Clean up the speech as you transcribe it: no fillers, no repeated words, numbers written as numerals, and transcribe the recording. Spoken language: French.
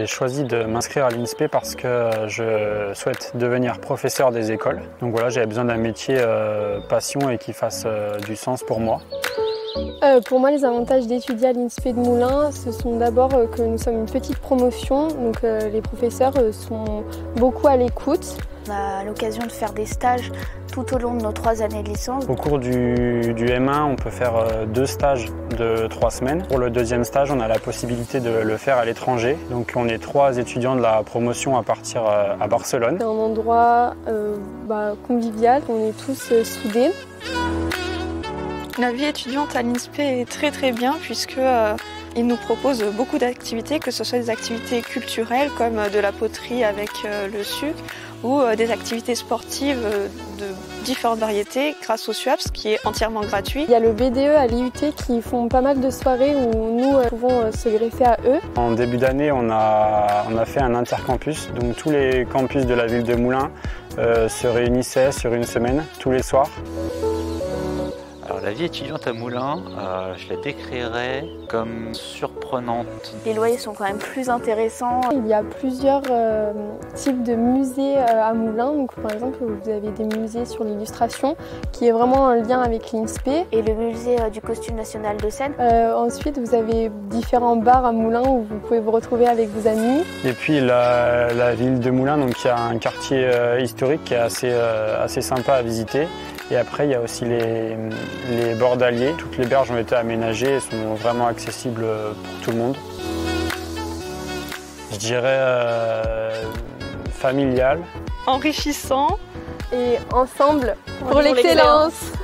J'ai choisi de m'inscrire à l'INSPE parce que je souhaite devenir professeur des écoles. Donc voilà, j'avais besoin d'un métier passion et qui fasse du sens pour moi. Pour moi, les avantages d'étudier à l'INSPE de Moulins, ce sont d'abord que nous sommes une petite promotion, donc les professeurs sont beaucoup à l'écoute. On a l'occasion de faire des stages tout au long de nos 3 années de licence. Au cours du M1, on peut faire 2 stages de 3 semaines. Pour le deuxième stage, on a la possibilité de le faire à l'étranger. Donc on est 3 étudiants de la promotion à partir à Barcelone. C'est un endroit convivial, on est tous soudés. La vie étudiante à l'INSPE est très bien puisque ils nous proposent beaucoup d'activités, que ce soit des activités culturelles comme de la poterie avec le sucre ou des activités sportives de différentes variétés grâce au SUAPS qui est entièrement gratuit. Il y a le BDE à l'IUT qui font pas mal de soirées où nous pouvons se greffer à eux. En début d'année, on a fait un intercampus, donc tous les campus de la ville de Moulins se réunissaient sur une semaine, tous les soirs. Alors la vie étudiante à Moulins, je la décrirais comme surprenante. Les loyers sont quand même plus intéressants. Il y a plusieurs types de musées à Moulins. Donc, par exemple, vous avez des musées sur l'illustration qui est vraiment un lien avec l'INSPE. Et le musée du costume national de Seine. Ensuite, vous avez différents bars à Moulins où vous pouvez vous retrouver avec vos amis. Et puis la ville de Moulins, donc il y a un quartier historique qui est assez sympa à visiter. Et après, il y a aussi les bords d'Allier. Toutes les berges ont été aménagées et sont vraiment accessibles pour tout le monde. Je dirais familial. Enrichissant et ensemble pour l'excellence.